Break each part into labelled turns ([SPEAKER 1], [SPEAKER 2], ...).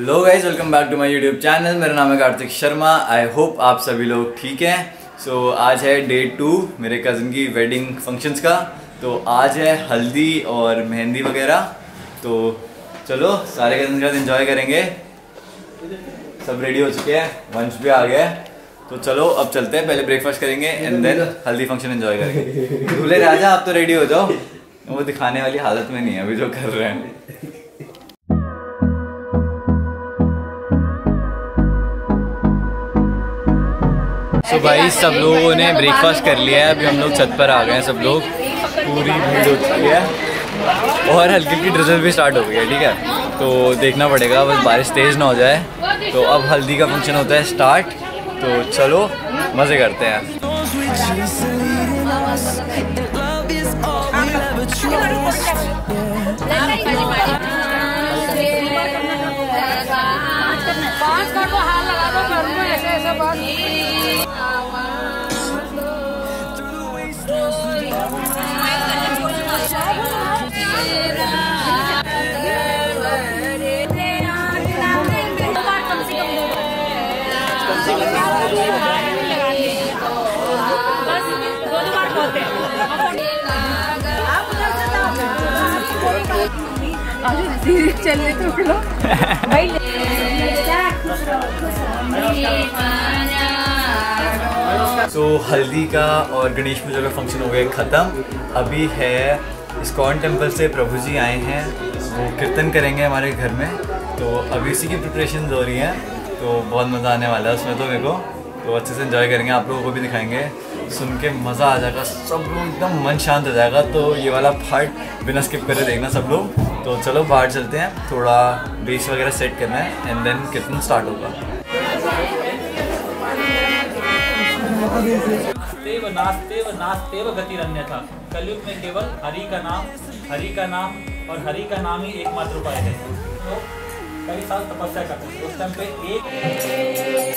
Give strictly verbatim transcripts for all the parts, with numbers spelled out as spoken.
[SPEAKER 1] Hello guys, welcome back to my YouTube channel. मेरा नाम है कार्तिक शर्मा। आई होप आप सभी लोग ठीक हैं। सो so, आज है डे टू मेरे कज़न की वेडिंग फंक्शंस का। तो आज है हल्दी और मेहंदी वगैरह। तो चलो सारे कज़न के साथ एंजॉय करेंगे। सब रेडी हो चुके हैं, वंश भी आ गया है। तो चलो अब चलते हैं, पहले ब्रेकफास्ट करेंगे and then haldi function enjoy करेंगे। दूल्हे राजा आप तो रेडी हो जाओ, वो दिखाने वाली हालत में नहीं है अभी जो कर रहे हैं। तो भाई सब लोगों ने ब्रेकफास्ट कर लिया है, अभी हम लोग छत पर आ गए हैं। सब लोग पूरी भीड़ हो चुकी है और हल्की हल्की ड्रिजल भी स्टार्ट हो गई है। ठीक है, तो देखना पड़ेगा बस बारिश तेज़ ना हो जाए। तो अब हल्दी का फंक्शन होता है स्टार्ट। तो चलो मज़े करते हैं।
[SPEAKER 2] चलिए तो भाई
[SPEAKER 1] तो हल्दी का और गणेश पूजा का फंक्शन हो गया ख़त्म। अभी है इस्कॉन टेम्पल से प्रभु जी आए हैं, वो कीर्तन करेंगे हमारे घर में। तो अभी इसी की प्रिपरेशन हो रही हैं, तो बहुत मज़ा आने वाला है उसमें। तो मेरे को तो अच्छे से एंजॉय करेंगे, आप लोगों को भी दिखाएंगे। सुन के मज़ा आ जाएगा, सब लोग एकदम मन शांत हो जाएगा। तो ये वाला पार्ट बिना स्किप करे देखना सब लोग। तो चलो बाहर चलते हैं, थोड़ा बेस वगैरह सेट करना है एंड देन कीर्तन स्टार्ट होगा।
[SPEAKER 3] नास्तेव नास्तेव नास्तेव गतिरन्यथा। कलयुग में केवल हरि का नाम, हरि का नाम और हरि का नाम ही एकमात्र उपाय है। तो कई साल तपस्या करते हैं, उस टाइम पे एक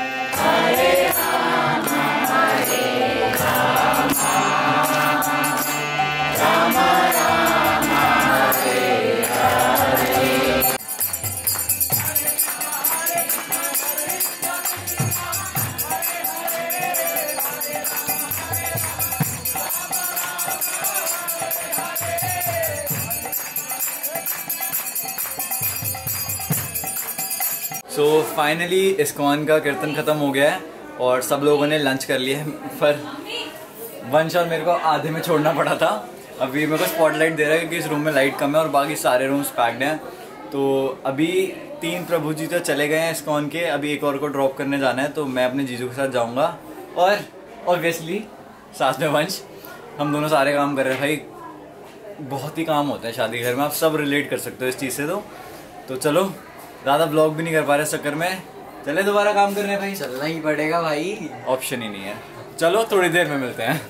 [SPEAKER 1] सो फाइनली इस्कॉन का कीर्तन ख़त्म हो गया है और सब लोगों ने लंच कर लिया है। पर वंश और मेरे को आधे में छोड़ना पड़ा था। अभी मेरे को स्पॉटलाइट दे रहा है क्योंकि इस रूम में लाइट कम है और बाकी सारे रूम्स पैक्ड हैं। तो अभी तीन प्रभु जी तो चले गए हैं इस्कॉन के, अभी एक और को ड्रॉप करने जाना है। तो मैं अपने जीजू के साथ जाऊँगा और ऑब्वियसली साथ में वंश। हम दोनों सारे काम कर रहे हैं भाई। बहुत ही काम होता है शादी घर में, आप सब रिलेट कर सकते हो इस चीज़ से। तो तो चलो ज़्यादा ब्लॉग भी नहीं कर पा रहे इस चक्कर में, चले दोबारा काम करने भाई।
[SPEAKER 2] चलना ही पड़ेगा भाई,
[SPEAKER 1] ऑप्शन ही नहीं है। चलो थोड़ी देर में मिलते हैं।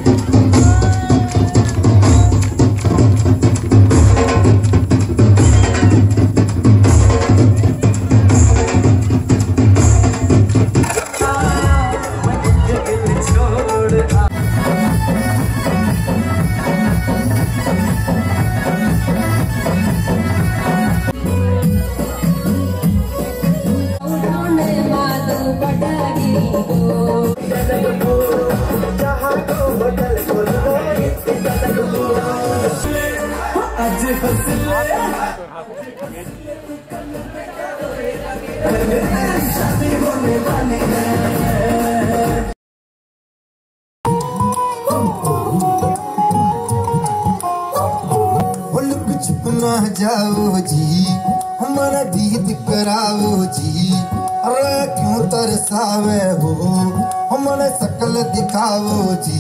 [SPEAKER 4] ना जाओ जी, हमारा दीद कराओ जी। अरे क्यों तरसावे हो, हमारे शकल दिखाओ जी।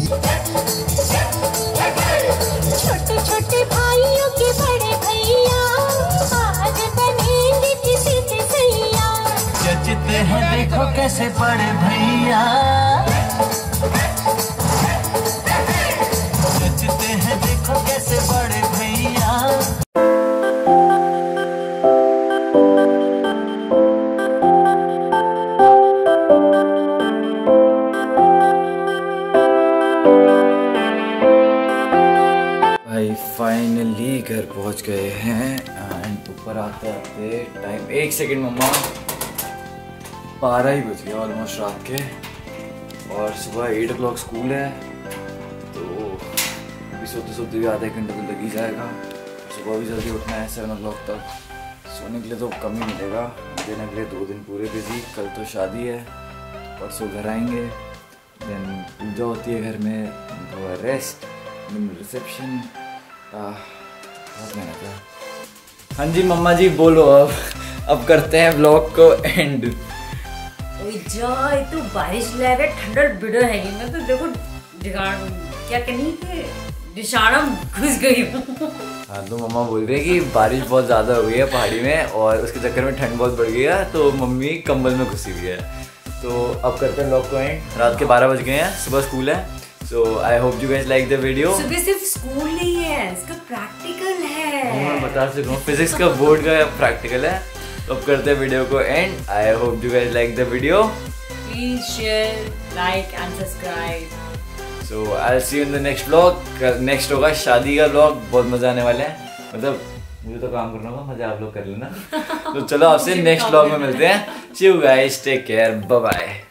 [SPEAKER 5] छोटे छोटे भाइयों के बड़े भैया, आज बनेंगे किसी से सैया।
[SPEAKER 6] जचते हैं देखो कैसे बड़े भैया, जचते हैं देखो कैसे बड़े भैया।
[SPEAKER 1] घर पहुंच गए हैं एंड ऊपर आते आते टाइम एक सेकंड मम्मा बारह ही बज गए ऑलमोस्ट रात के और सुबह एट ओ क्लॉक स्कूल है तो अभी सोते सोते भी आधे घंटे तो लग ही जाएगा। सुबह भी जल्दी उठना है सेवन ओ क्लॉक तक। सोने के लिए तो कम ही मिलेगा, देने के लिए दो दिन पूरे बिजी। कल तो शादी है, परसों घर आएंगे, देन पूजा होती है घर में, तो रेस्ट, देन रिसेप्शन। बहुत मेहनत है। हाँ जी मम्मा जी बोलो अब अब करते हैं व्लॉग को एंड।
[SPEAKER 2] जाए तो बारिश ले रहे ठंडा बिड़ा है ये मैं तो देखो दिगाड़ क्या कहनी कि निशाना घुस गई।
[SPEAKER 1] हाँ तो मम्मा बोल रही है कि बारिश बहुत ज़्यादा हो गई है पहाड़ी में और उसके चक्कर में ठंड बहुत बढ़ गई है तो मम्मी कंबल में घुसी हुई है। तो अब करते हैं व्लॉग को एंड। रात के बारह बज गए हैं, सुबह स्कूल है। So I hope you guys like the video.
[SPEAKER 2] सुबह सिर्फ स्कूल नहीं है, इसका प्रैक्टिकल है।
[SPEAKER 1] मैं बता सकता हूँ फिजिक्स का बोर्ड का प्रैक्टिकल है। तो अब करते हैं वीडियो को end. I hope you guys like the video.
[SPEAKER 2] Please share, like and subscribe.
[SPEAKER 1] So I see you in the next vlog. Next होगा शादी का व्लॉग, बहुत मजा आने वाला है। मतलब मुझे तो काम करना होगा, मजा आप लोग कर लेना। तो चलो आपसे नेक्स्ट व्लॉग में मिलते हैं। See you guys, take care, bye bye.